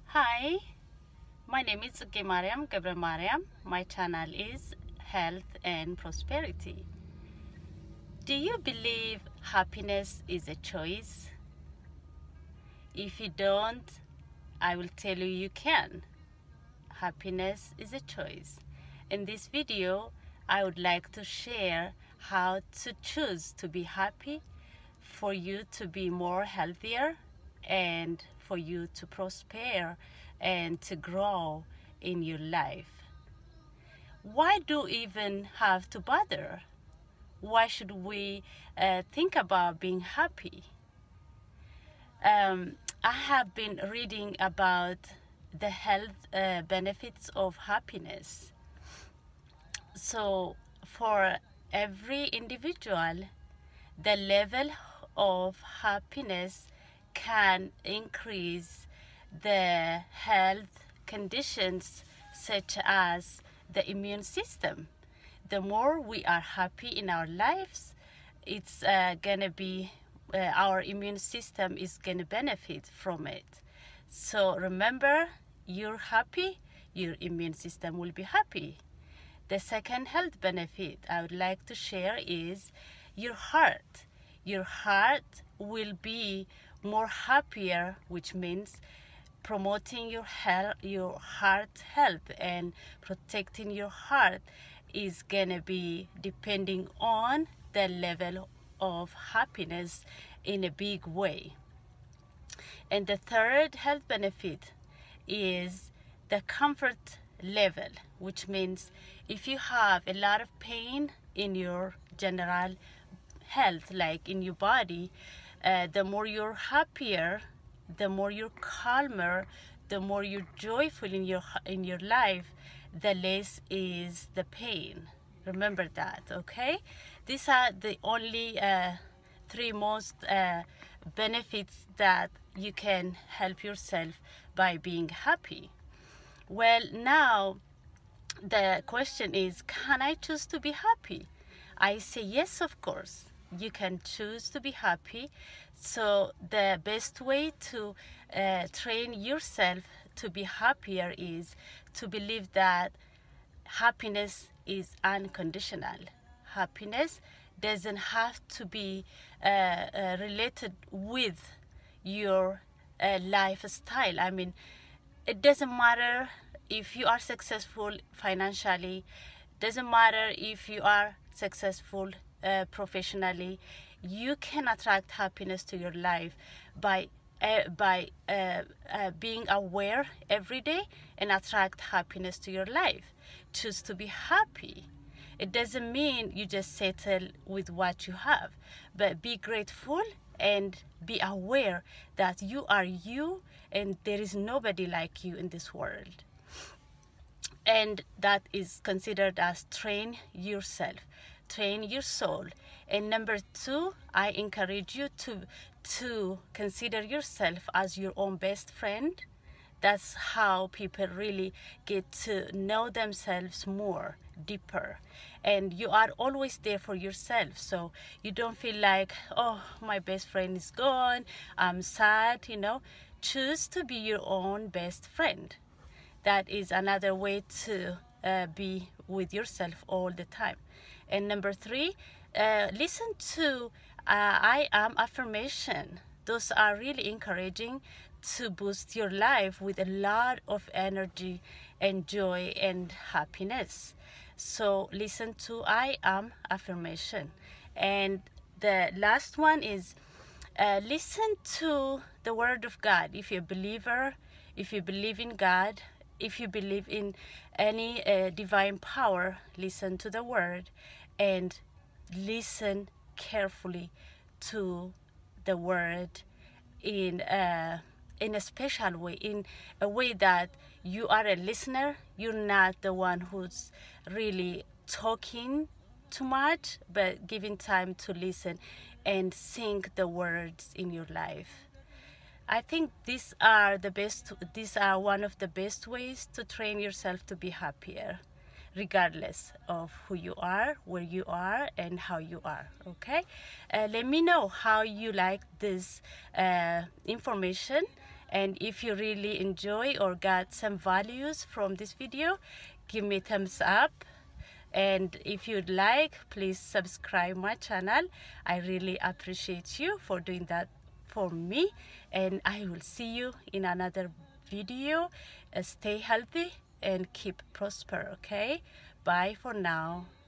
Hi, my name is Gemariam Gebramariam. My channel is Health and Prosperity. Do you believe happiness is a choice? If you don't, I will tell you you can. Happiness is a choice. In this video, I would like to share how to choose to be happy, for you to be more healthier, and for you to prosper and to grow in your life. Why do we even have to bother? Why should we think about being happy? I have been reading about the health benefits of happiness. So for every individual, the level of happiness can increase the health conditions such as the immune system. The more we are happy in our lives, it's gonna be our immune system is gonna benefit from it. So remember, you're happy, your immune system will be happy. The second health benefit I would like to share is your heart. Your heart will be more happier, which means promoting your heart health and protecting your heart is gonna be depending on the level of happiness in a big way. And the third health benefit is the comfort level, which means if you have a lot of pain in your general health, like in your body, the more you're happier, the more you're calmer, the more you're joyful in your life, the less is the pain. Remember that, okay? These are the only three most benefits that you can help yourself by being happy. Well, now the question is, can I choose to be happy? I say yes, of course. You can choose to be happy. So the best way to train yourself to be happier is to believe that happiness is unconditional. Happiness doesn't have to be related with your lifestyle. I mean, it doesn't matter if you are successful financially, doesn't matter if you are successful professionally. You can attract happiness to your life by being aware every day and attract happiness to your life. Choose to be happy. It doesn't mean you just settle with what you have, but be grateful and be aware that you are you and there is nobody like you in this world. And that is considered as train yourself, train your soul. And number two, I encourage you to consider yourself as your own best friend. That's how people really get to know themselves more deeper, and you are always there for yourself, so you don't feel like, oh, my best friend is gone, I'm sad. Choose to be your own best friend. That is another way to be with yourself all the time. And number three, listen to I am affirmation. Those are really encouraging to boost your life with a lot of energy and joy and happiness. So listen to I am affirmation. And the last one is listen to the word of God. If you're a believer, if you believe in God, if you believe in any divine power, listen to the word and listen carefully to the word in a special way, in a way that you are a listener. You're not the one who's really talking too much, but giving time to listen and sing the words in your life. I think these are one of the best ways to train yourself to be happier, regardless of who you are, where you are, and how you are. Okay, let me know how you like this information, And if you really enjoy or got some values from this video, give me a thumbs up. And if you'd like, please subscribe my channel. I really appreciate you for doing that for me, and I will see you in another video. Stay healthy and keep prosper. Okay, bye for now.